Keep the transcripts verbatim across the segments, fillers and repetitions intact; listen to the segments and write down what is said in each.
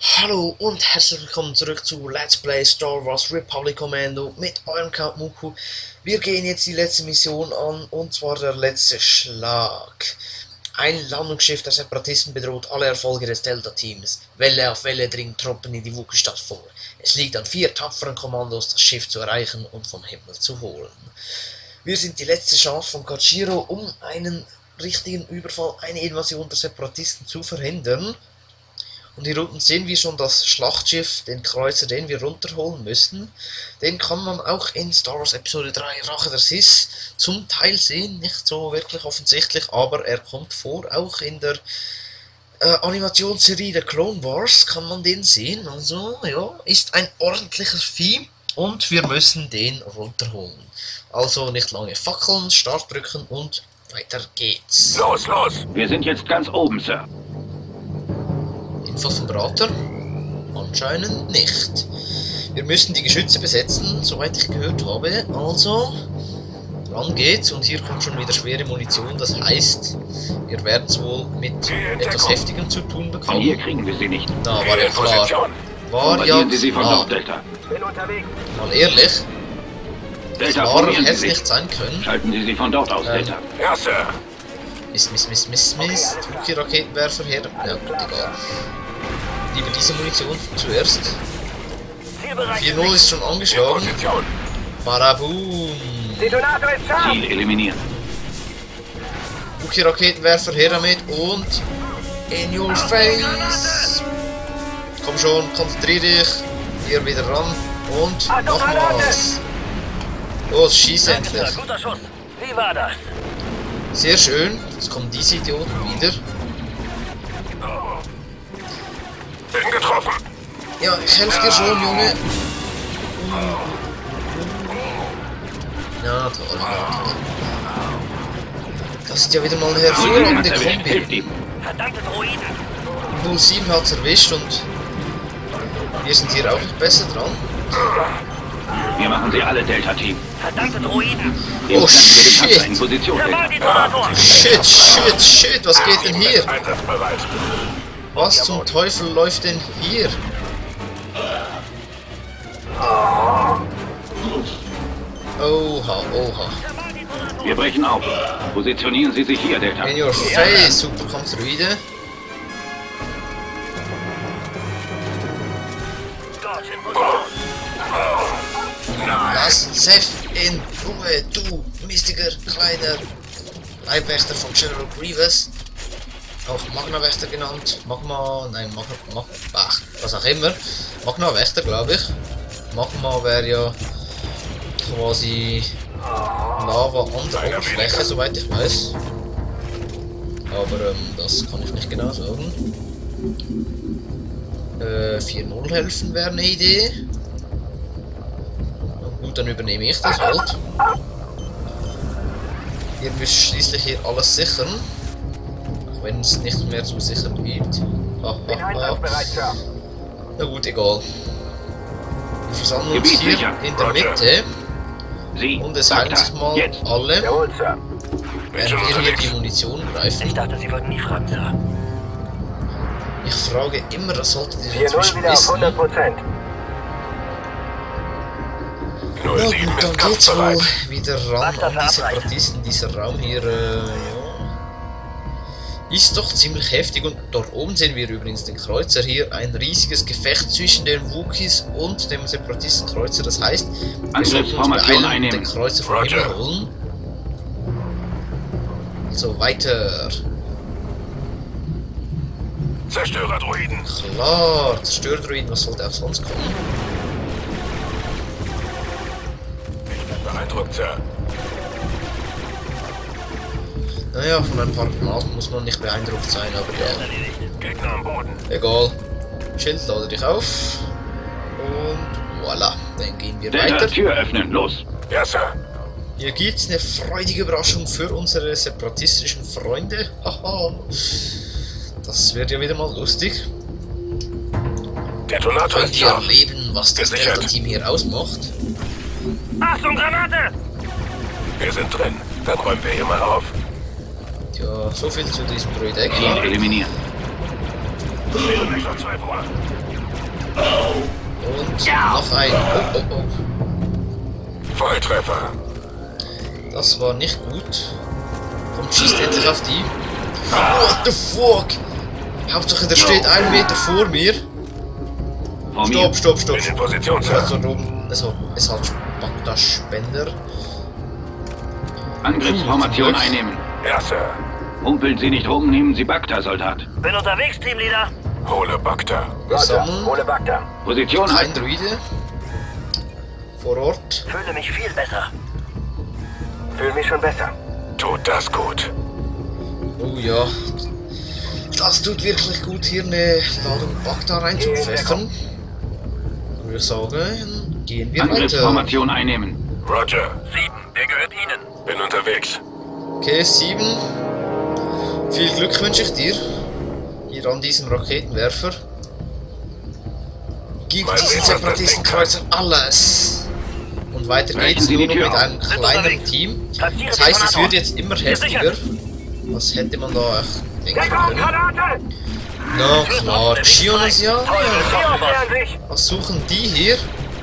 Hallo und herzlich willkommen zurück zu Let's Play Star Wars Republic Commando mit eurem Count Muku. Wir gehen jetzt die letzte Mission an, und zwar der letzte Schlag. Ein Landungsschiff der Separatisten bedroht alle Erfolge des Delta-Teams. Welle auf Welle dringen Truppen in die Wookiee-Stadt vor. Es liegt an vier tapferen Kommandos, das Schiff zu erreichen und vom Himmel zu holen. Wir sind die letzte Chance von Kachiro, um einen richtigen Überfall, eine Invasion der Separatisten zu verhindern. Und hier unten sehen wir schon das Schlachtschiff, den Kreuzer, den wir runterholen müssen. Den kann man auch in Star Wars Episode drei Rache der Sith zum Teil sehen, nicht so wirklich offensichtlich, aber er kommt vor. Auch in der äh, Animationsserie der Clone Wars kann man den sehen. Also ja, ist ein ordentliches Vieh und wir müssen den runterholen. Also nicht lange fackeln, Start drücken und weiter geht's. Los, los! Wir sind jetzt ganz oben, Sir. Infos vom Berater? Anscheinend nicht. Wir müssen die Geschütze besetzen, soweit ich gehört habe. Also, ran geht's, und hier kommt schon wieder schwere Munition. Das heißt, wir werden es wohl mit etwas Heftigem zu tun bekommen. Von hier kriegen wir sie nicht. Na, war ja klar. War ja Sie sie von klar. dort, Delta. Bin unterwegs. Mal ehrlich, Delta, klarer probieren hätte Sie es sich. nicht sein können. Schalten Sie sie von dort aus, Ähm. Delta. Ja, Sir. Mist, Mist, Mist, Mist, Mist. Wookiee-Raketenwerfer her. Ja gut, egal. Lieber diese Munition zuerst. Zielbereich. vier null ist schon angeschlagen. Position. Baraboom. Detonator ist scharf. Ziel eliminieren. Wookiee-Raketenwerfer her damit und in your face. Komm schon, konzentrier dich. Hier wieder ran und nochmals. Los, schieß endlich. Guter Schuss. Wie war das? Sehr schön. Jetzt kommen diese Idioten wieder. Bin getroffen. Ja, ich helfe dir schon, Junge. Ja, toll, ja, toll. Das ist ja wieder mal eine hervorragende Hilft Kombi. ihm. Verdammte Droiden. null sieben hat es erwischt und wir sind hier auch nicht besser dran. Wir machen sie alle, Delta-Team. Verdammte Droiden. Oh, Jetzt wir den Panzer in shit. Position, Da war Delta. Detonator. Shit, shit, shit, was geht denn hier? Einsatzbereit. Was zum Teufel läuft denn hier? Oha, oha. Wir brechen auf. Positionieren Sie sich hier, Delta. In your face, super Kampfdruide. Dort in Position. Lass Seth in Ruhe, du mistiger kleiner Leibwächter von General Grievous. Auch Magna-Wächter genannt. Magma, nein, Magna, Mag, ach, was auch immer. Magna-Wächter, glaube ich. Magma wäre ja quasi Lava an der Oberfläche, soweit ich weiß. Aber ähm, das kann ich nicht genau sagen. Äh, vier null helfen wäre eine Idee. Gut, dann übernehme ich das halt. Ihr müsst schließlich hier alles sichern. Auch wenn es nicht mehr zu sichern gibt. Ha, Bin ha, ha. einsatzbereit, Sir. Na gut, egal. Wir versammeln uns Gebiet hier sicher. in der Mitte. Sie, Und es heilen Bagdad. sich mal Jetzt. alle, Jawohl, Sir. während wir hier die Munition greifen. Ich dachte, Sie würden nie fragen, Sir. Ich frage immer, das solltet ihr vier null inzwischen wieder auf wissen. hundert Prozent. Na gut, dann geht's wohl wieder ran Was an das die abreicht. Separatisten. Dieser Raum hier, äh, ja, ist doch ziemlich heftig. Und dort oben sehen wir übrigens den Kreuzer hier. Ein riesiges Gefecht zwischen den Wookiees und dem Separatistenkreuzer. Das heißt, wir sollten uns Angriffsformation beeilen und den einnehmen. Kreuzer vom Roger. Himmel holen. So, weiter. Zerstörerdroiden. Klar, Zerstörerdroiden, was sollte auch sonst kommen? Ich bin beeindruckt, Sir. Naja, von ein paar Granaten muss man nicht beeindruckt sein, aber ja. Gegner am Boden. Egal. Schild, lade dich auf. Und voilà, dann gehen wir Delta, weiter. Tür öffnen. Los. Ja, Sir. Hier gibt's eine freudige Überraschung für unsere separatistischen Freunde. Haha. Das wird ja wieder mal lustig. Detonator Könnt ist ihr scharf. erleben, was das Gesichert. Delta-Team hier ausmacht? Achtung, Granate! Wir sind drin. Dann räumen wir hier mal auf. Ja, so viel zu diesem Droid Ziel Egg. eliminieren. Noch zwei vor. Und noch ein. Oh, oh, oh. Volltreffer. Das war nicht gut. Komm, schießt endlich auf die. What the fuck? Hauptsache, der steht einen Meter vor mir. Vor mir. Stopp, stopp, stopp. Bin in Position, Sir. Also, rum. Also, es hat Bagdad-Spender. Angriffsformation einnehmen. Ja, Sir. Humpeln Sie nicht rum, nehmen Sie Bagdad, Soldat. Bin unterwegs, Teamleader. Hole Bagdad. Wir sammeln. Hole Bagdad. Position Ein halten. Druide. Vor Ort. Fühle mich viel besser. Fühle mich schon besser. Tut das gut. Oh ja. Das tut wirklich gut, hier eine Ladung Bagdad reinzupfeffern. Ich würde sagen, gehen wir weiter. Angriffsformation einnehmen. Roger. Sieben, der gehört Ihnen. Bin unterwegs. Okay, sieben. Viel Glück wünsche ich dir. Hier an diesem Raketenwerfer. Gib Mal diesen sehen, was das Separatistenkreuzer alles. Und weiter Brechen geht's Sie nur die noch Tür mit auf. einem kleineren Team. Platziere Das den heißt, es Tornado. wird jetzt immer heftiger. Was hätte man da echt denken können? Granate! Na klar, Chionos ja. sich! Was suchen die hier?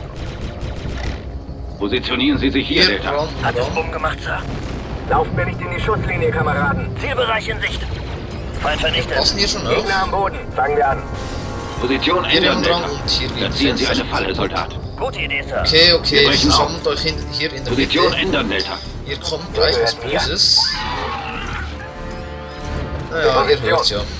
Positionieren Sie sich hier, Hier, Delta. ran, Hat es ran. Bumm gemacht, Sir. Lauft mir nicht in die Schusslinie, Kameraden. Zielbereich in Sicht. Feind vernichtet. Passen hier schon auf. Gegner am Boden. Fangen wir an. Position Hier ändern, im Rang Delta. und hier Platzieren Sie wieder. eine Falle, Soldat. Gute Idee, Sir. Okay, okay, Wir brechen versammelt euch hin, hier in der Position Mitte. ändern, Delta. Hier kommt gleich was Böses. Naja, ihr hört's ja.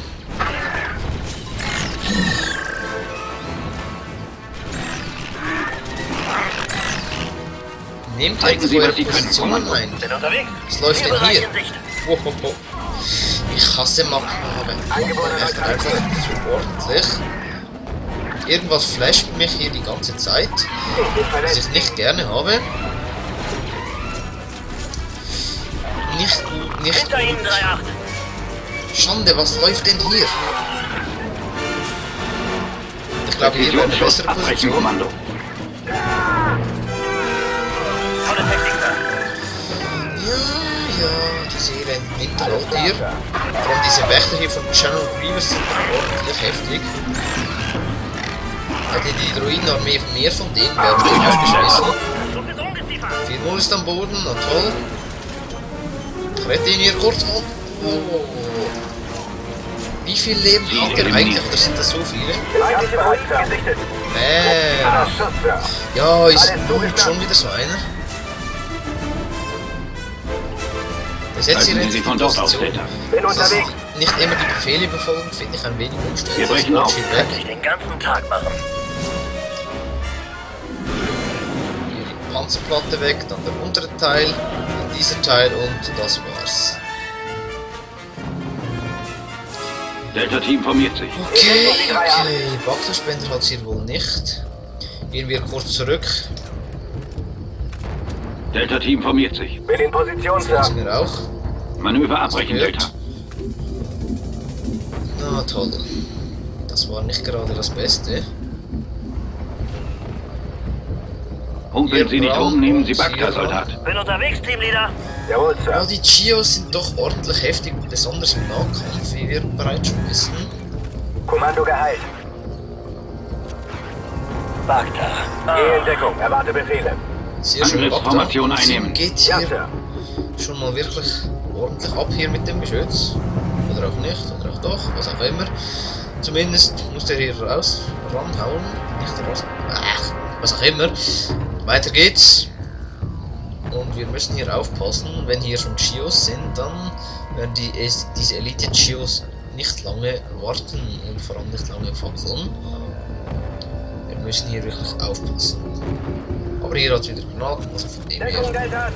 Nehmt Zeigen jetzt Sie, eure was Sie können, Positionen Kommando. ein. Bin unterwegs. Was läuft denn Zielbereich hier? in Sicht. Oh, oh, oh. Ich hasse Magmabe. Echt einfach zu ordentlich. Irgendwas flasht mich hier die ganze Zeit, was ich nicht gerne habe. Nicht gut, nicht Hinter Ihnen gut. drei acht. Schande, was läuft denn hier? Ich glaube, hier wäre eine Position, bessere Abbrechen, Position. Kommando. Tolle Technik, Sir. Ja, ja, die Serie nimmt halt hier. Vor allem diese Wächter hier von General Grievous sind ordentlich heftig. Hätte die Druidenarmee mehr von denen wären wir aufgeschmissen. Zug ist ungeziefer. vier null ist am Boden, na toll. Ich rette ihn hier kurz. Oh, oh. Wie viel Leben hat er eigentlich? Oder sind das so viele? Feindliche Ruinen gesichtet. Bäm. Schuss, Sir. Ja, ist gut, schon wieder so einer. Das setzt hier Halten Sie endlich sich die von dort aus, Position. Delta. Bin Das unterwegs. nicht immer die Befehle befolgen, finde ich ein wenig umständlich. Wir brechen auf. Watch it back. Ich den ganzen Tag machen. Hier die Panzerplatte weg, dann der untere Teil, dann dieser Teil und das war's. Delta-Team formiert sich. Okay, okay. Bagdad-Spender hat es hier wohl nicht. Gehen wir kurz zurück. Delta-Team formiert sich. Bin in Position, Das Sir. mir auch. Manöver abbrechen, Gehört. Delta. Na toll. Das war nicht gerade das Beste. Humpeln Sie nicht Hier rum, nehmen Sie Brand, Bagdad, hier Soldat. Bin unterwegs, Teamleader. Jawohl, Ja, Sir. die Chios sind doch ordentlich heftig, besonders im Nahkampf, wie wir bereits schon wissen. Kommando geheilt. Bagdad. Geh in Deckung. Erwarte Befehle. Sehr schön, Angriffsformation Bagdad. einnehmen. Geht Ja, hier Sir. schon mal wirklich ordentlich ab hier mit dem Geschütz. Oder auch nicht, oder auch doch, was auch immer. Zumindest muss der hier raus, ranhauen. Nicht raus. Ach, was auch immer. Weiter geht's. Und wir müssen hier aufpassen, wenn hier schon Chios sind, dann werden die, es- diese Elite-Chios nicht lange warten und vor allem nicht lange fackeln. Wir müssen hier wirklich aufpassen. Aber hier hat es wieder Granaten, also von dem Deckung, her. Delta.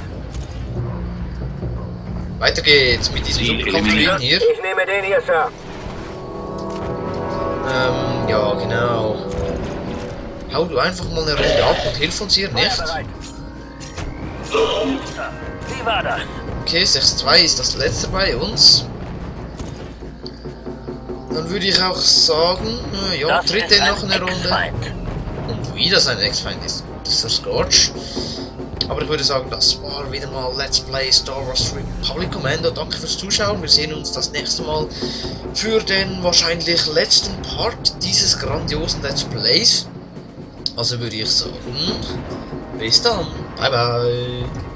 Weiter geht's mit diesem Ziel Superkampfdruiden eliminiert. hier. Ich nehme den hier, Sir. Ähm, ja, genau. Hau du einfach mal eine Runde ab und hilf uns hier nicht. Bereit. Wie war das? Okay, sechs zwei ist das letzte bei uns. Dann würde ich auch sagen, äh, ja, Das dritte ist ein noch eine Runde. Ex-Feind. Und wieder sein Ex-Feind ist, das ist der Scorch. Aber ich würde sagen, das war wieder mal Let's Play Star Wars Republic Commando. Danke fürs Zuschauen. Wir sehen uns das nächste Mal für den wahrscheinlich letzten Part dieses grandiosen Let's Plays. Also würde ich sagen, bis dann. Bye bye.